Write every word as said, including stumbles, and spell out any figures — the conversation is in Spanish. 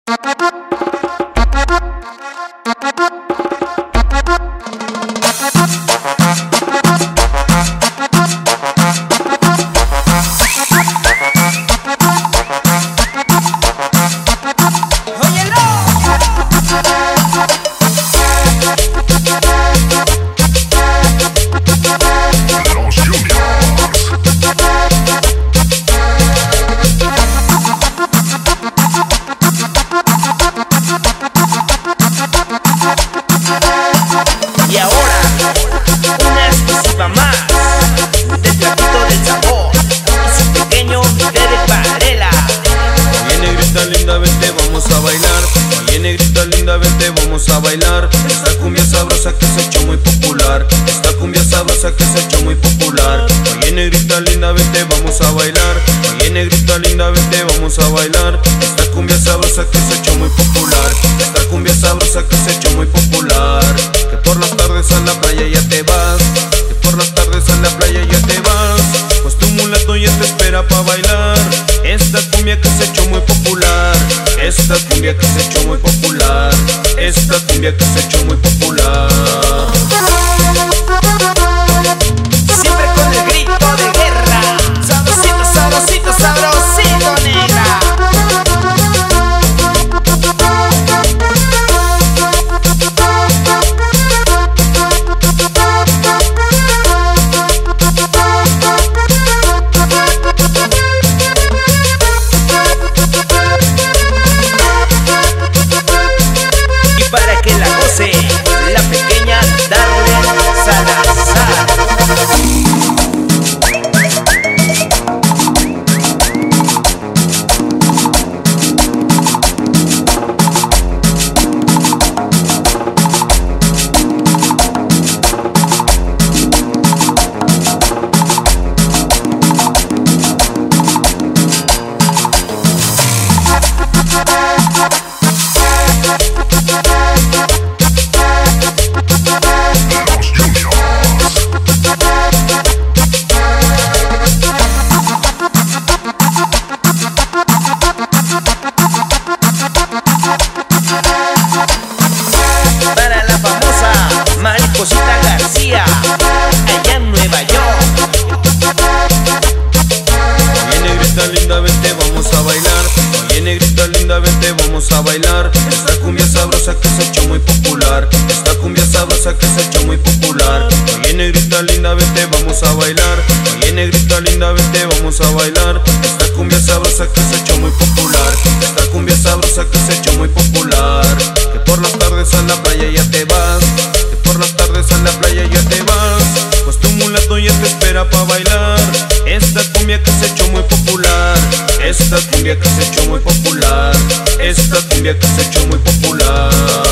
Vamos a bailar esta cumbia sabrosa que se ha hecho muy popular. Esta cumbia sabrosa que se ha hecho muy popular. Oye negrita linda, vente, vamos a bailar. Oye negrita linda, vente, vamos a bailar. Esta cumbia sabrosa que se ha hecho muy popular. Esta cumbia sabrosa que se ha hecho muy popular. Que por las tardes a la playa ya te vas. Que por las tardes a la playa ya te vas. Pues tu mulato ya te espera pa' bailar. Esta cumbia que se ha hecho muy popular. Esta cumbia que se ha hecho muy popular. Esta cumbia que se ha hecho muy popular. Siempre con el grito de guerra. Sabrosito, sabrosito, sabrosito, negra. Para que la goce, la pequeña Darlene Salazar. Mariposita García, allá en Nueva York. Oye negrita linda, vente, vamos a bailar. Oye negrita linda, vente, vamos a bailar. Esta cumbia sabrosa que se ha hecho muy popular. Esta cumbia sabrosa que se ha hecho muy popular. Oye negrita linda, vente, vamos a bailar. Oye negrita linda, vente, vamos a bailar. Esta cumbia sabrosa que se ha hecho muy popular. Esta cumbia sabrosa que se ha hecho muy popular. Que por las tardes a la playa ya te vas. Por las tardes a la playa ya te vas. Pues tu mulato ya te espera pa' bailar. Esta cumbia que se ha hecho muy popular. Esta cumbia que se ha hecho muy popular. Esta cumbia que se ha hecho muy popular.